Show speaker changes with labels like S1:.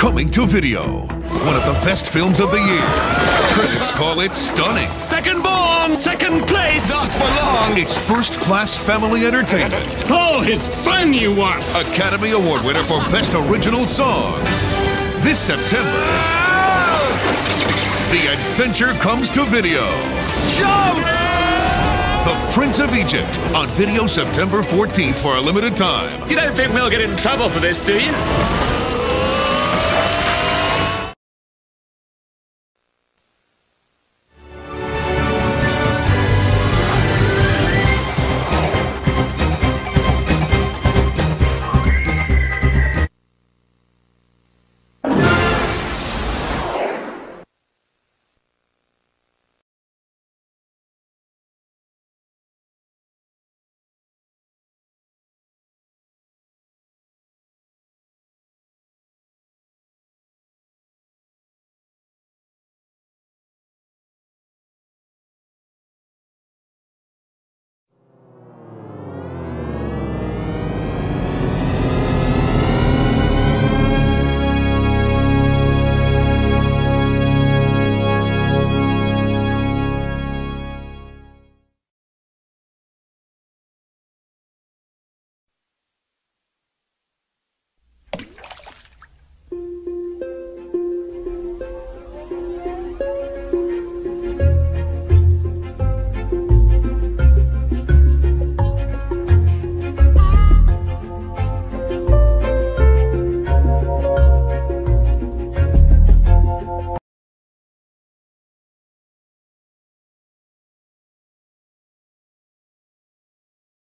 S1: coming to video. One of the best films of the year. Critics call it stunning.
S2: Second born, second place.
S1: Not for long. It's first-class family entertainment.
S2: Oh, it's fun you want.
S1: Academy Award winner for Best Original Song. This September, the adventure comes to video.
S2: Jump!
S1: The Prince of Egypt on video September 14th for a limited time.
S2: You don't think we'll get in trouble for this, do you?